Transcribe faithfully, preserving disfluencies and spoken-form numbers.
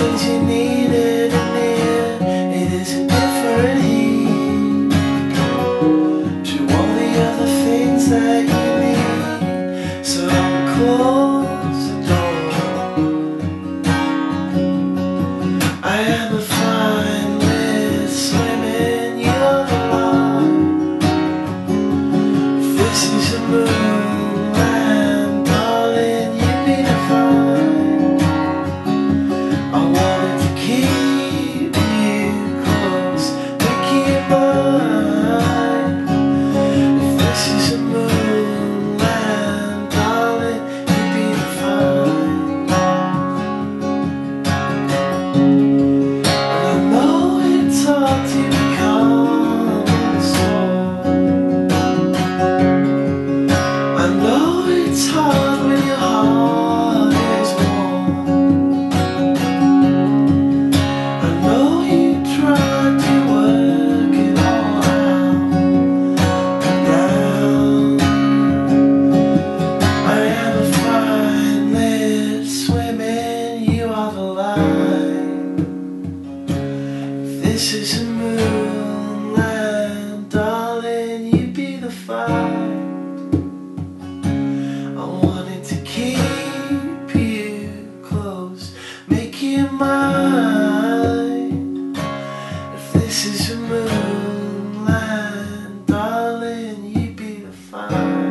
things you needed are near. It is a different heat to all the other things that you need. So I'll close the door. I am a fine with swimming, you're the line. If this is a moonland, darling, you'd be the fine. I wanted to keep you close, make you mine. If this is a moonland, darling, you'd be the fine. And I know it's hard to become strong. I know it's hard when your heart is warm. I know you tried to work it all out, but now I am a fine lit swimming, you are the line. If this is a moonland, darling, you'd be the fire. I wanted to keep you close, make you mine. If this is a moonland, darling, you'd be the fire.